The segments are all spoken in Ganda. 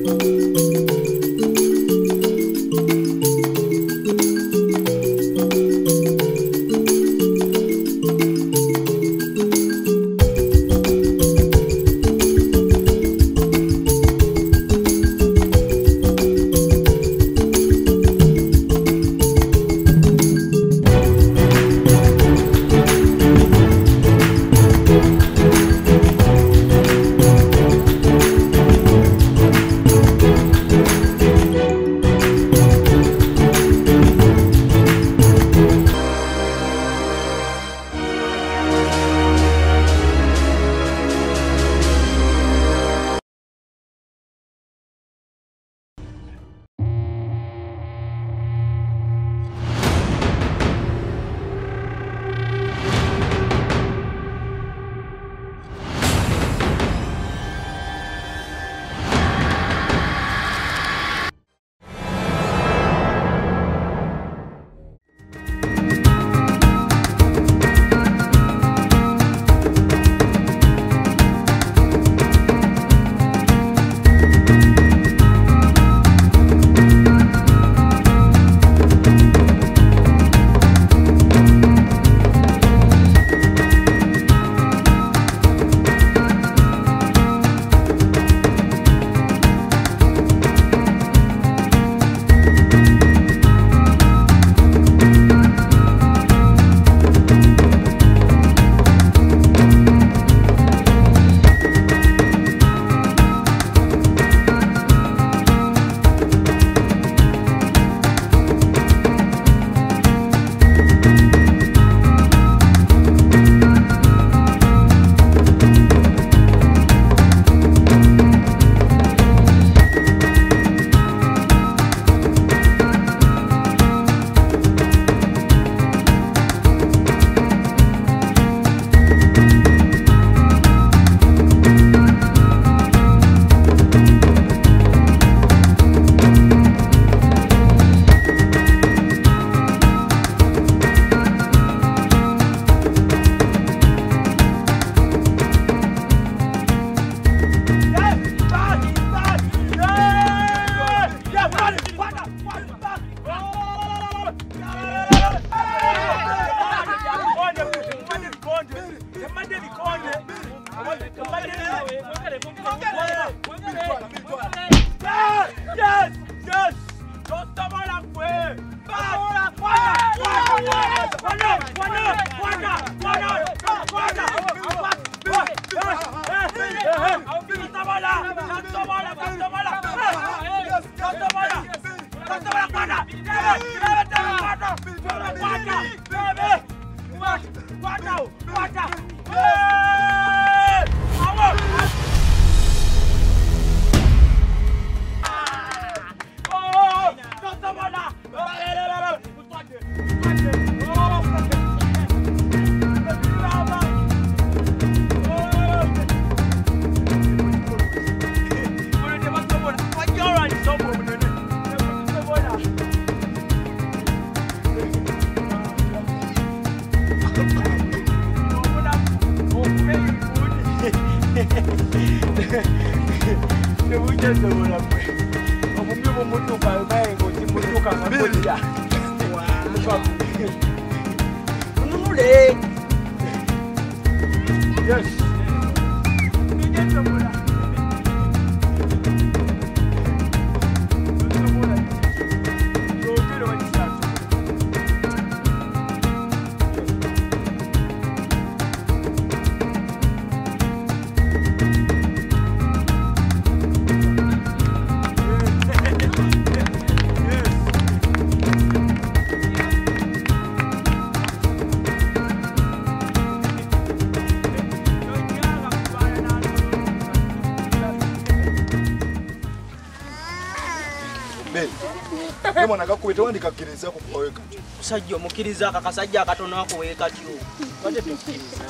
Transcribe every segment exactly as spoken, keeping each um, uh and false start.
Kuita wandi kakiriza kukweka. Usajja omukiriza akakasajja akatono akuweeka kyo. Wate tukiriza.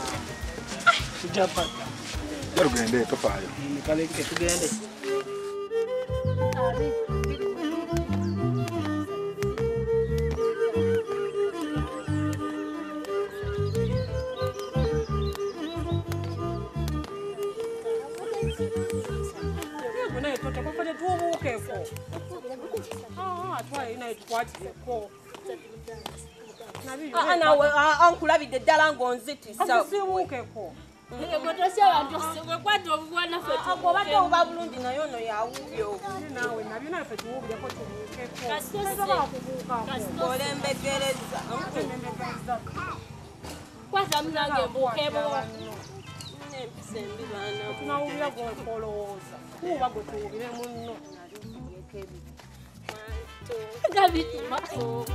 Sijapa. Yarugende topayo. Kaleke tugende. ne to ko fane tubuke ko. Ah, atwaye ina tukwatise ko. Ah nawe ankulabide ddala ngonzitisa. Sibuke ko. Ngotosya abantu sibwe kwato obwana fe tu. Akobadde oba bulungi nayo no yawubyo. Nawe nabyo nawe fe tuwubye ko tubuke ko. Kasose kubuka ko. Olembegereza. Olembegereza. Kwata mnange bukebo. Sembi bana. Tunawubya go kolooza. Kuba go tuwubire munno. David mako.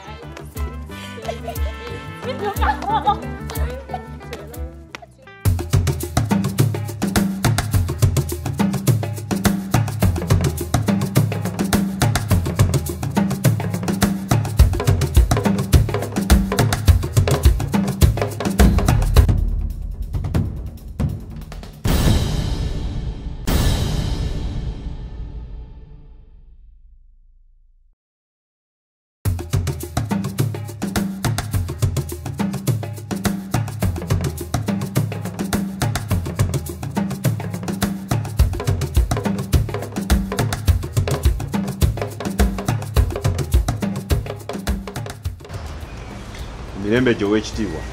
Mirembe gyo w'ekitiibwa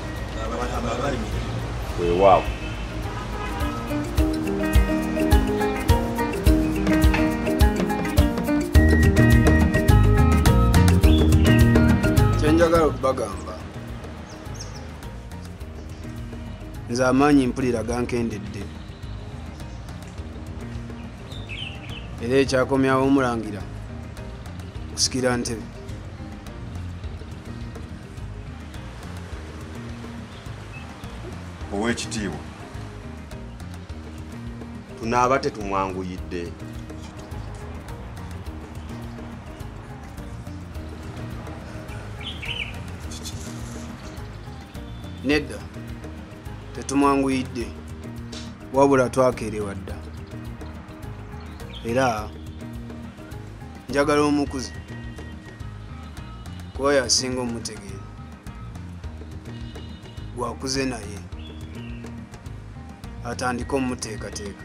weewaawo kyenjagala okubagamba nze amaanyi mpulira gankendedde era ekyakomyawo omulangira kusikira ntebe ow'ekitiibwa tunaaba tetumwanguyidde nedda tetumwanguyidde wabula twakeerewa dda era njagala omukuzi kuba asinga omutegeera gwakuze naye atandika omuteekateeka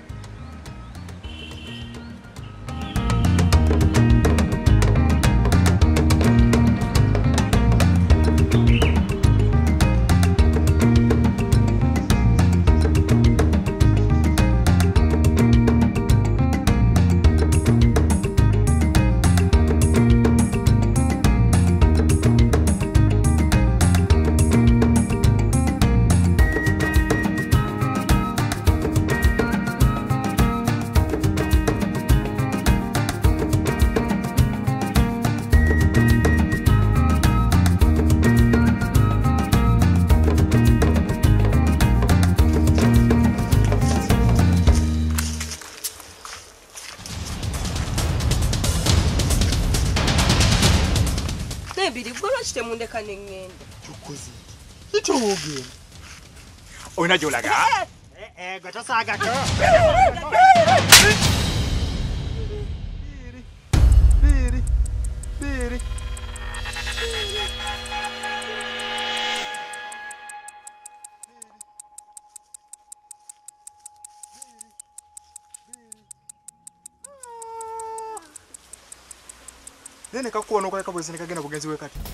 Temundeka nengende. Chukuzi. Ito ogenda. Oyina gyolaga? Eh eh gatasaga ko. Biri. Biri. Nene kakuona okoleka bwezi nekagenda bugenzi we kati.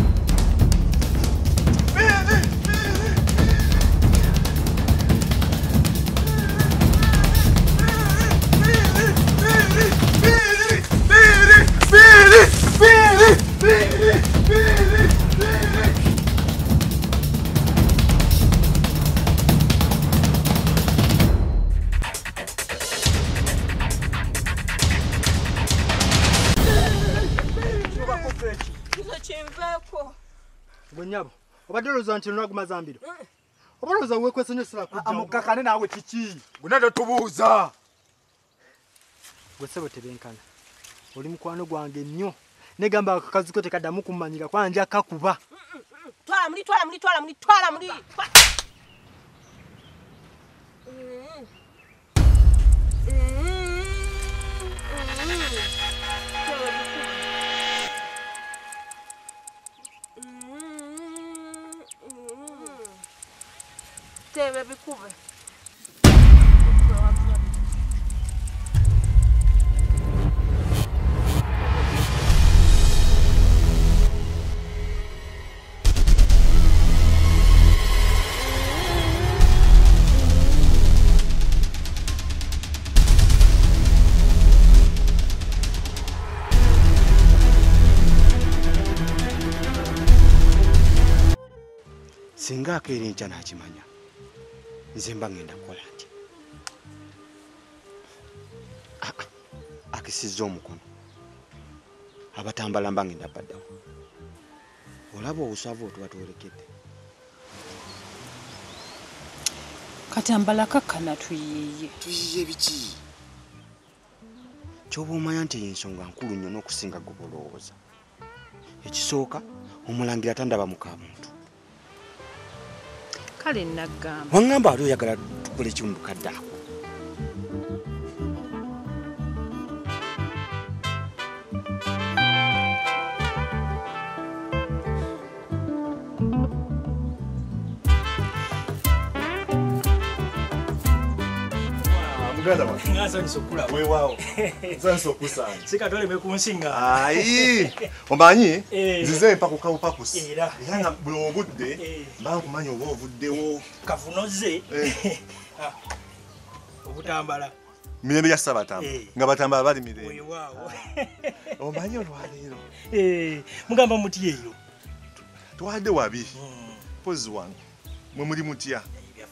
Bonyabo obadoloza nti naguma zambiro obaloza we kwesenyo sira kujja amukakane nawe kiki gunado tubuuza gwesebo tebenkana oli mukwano gwange nnyo negamba akakazi ko tekaddamu kumanyira kwanja kakuba twala muri twala muri twala muri twala muri Tebe bikube. singa akeera enkya n'akimanya nze mba ngenda kukola nti akisizza omukono abatambala mba ngenda baddawo olaba obusavu otuba twolekedde katambala kakkana tuyiiye tuyiye biki kyoba omanya nti ensonga nkulu nnyo n'okusinga gwe bolowooza ekisooka omulangira tandaba muka muntu kale naggamba waŋŋamba ali oyagala tukole ekimu bukadde ako Ngaza nisokula weewaawo zanso kusanga sikatole mekunsinga ayi omanyi nzize mpaka kawupakusi era nga buli obudde mba nkumanya oba ovuddewo kavunoze obutambala mirembe ya Ssabatambala nga batambala bali mirembe weewaawo omanyi olwaleero mugamba muti eyo twadde wabi pozi wange mwe muli mutya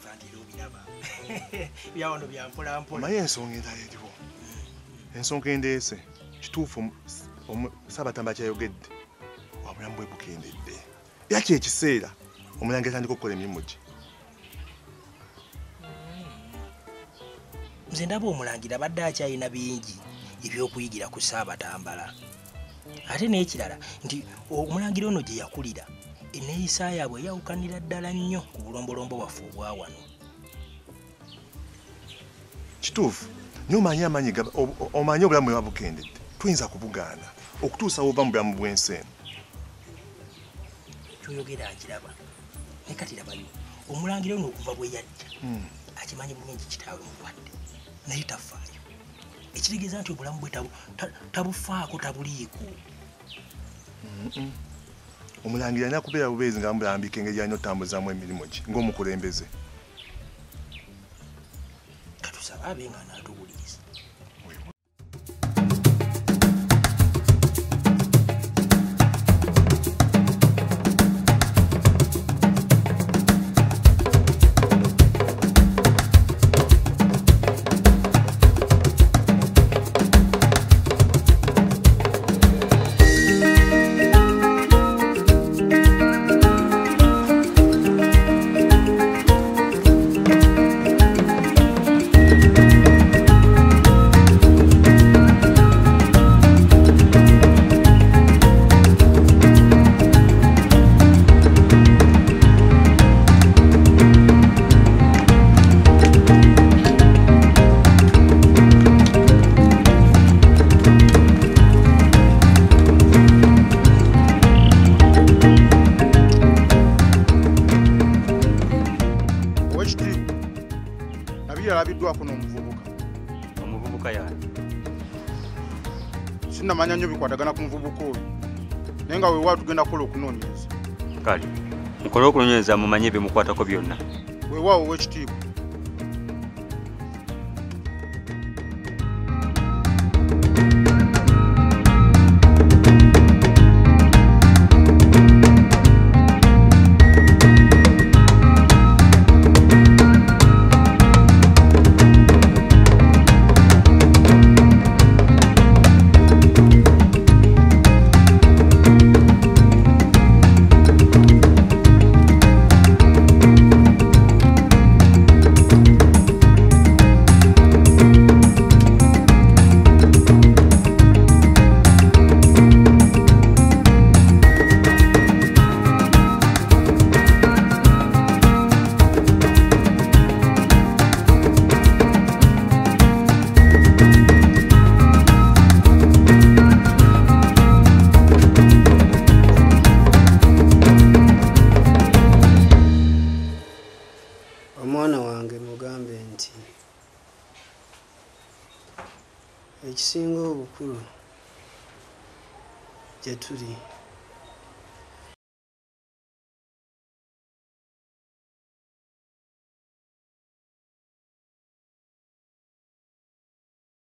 byawano byampola mpola omanyi ensonga endala eriwo ensonga endeese kituufu Ssabatambala kyayogedde wabulamu bwe bukendedde yaki ekiseera omulangira tandika okukola emirimu gye nze ndaba omulangira badde akyalina bingi ebyokuyigira ku Ssabatambala ate n'ekirala nti omulangira ono gye yakulira enneeyisa yaabwe yawukanira ddala nnyo ku bulombolombo bwaffe obwa wano kituufu n'omanyi amanyi omanyi obulamu bwe babukendedde tuyinza kubugaana okutuusa wova mu bulamu bw'ensi eno kyoyogera nkiraba ne kati labayo omulangira ono okuva bwe yajja akimanyi bulungi kitaawe mulwadde naye tafaayo ekitegeeza nti obulamu bwe tabufaako tabuliiko omulangira alina kubeera bubeezi nga bamulambika engeri alina otambuzaamu emirimu gye ng'omukulembeze katusaba abe nga n'atuwuliriza Sinamanya nnyo bikwatagana ku muvubuka oyo naye nga weewaawo tugenda kukola okunoonyereza kale mukole okunoonyereza mumanye ebimukwatako byonna weewaawo ow'ekitiibwa ekisinga obukulu gye tuli